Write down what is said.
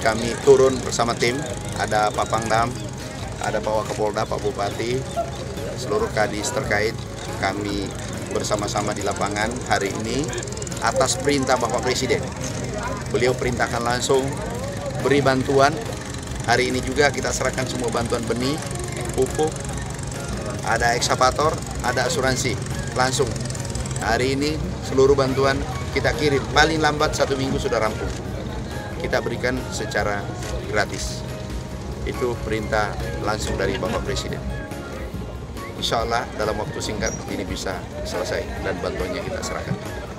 kami turun bersama tim, ada Pak Pangdam, ada Pak Wakapolda, Pak Bupati, seluruh kadis terkait. Kami bersama-sama di lapangan hari ini atas perintah Bapak Presiden. Beliau perintahkan langsung beri bantuan. Hari ini juga kita serahkan semua bantuan benih, pupuk, ada ekskavator, ada asuransi. Langsung hari ini seluruh bantuan kita kirim, paling lambat 1 minggu sudah rampung. Kita berikan secara gratis. Itu perintah langsung dari Bapak Presiden. Insya Allah dalam waktu singkat ini bisa selesai dan bantuannya kita serahkan.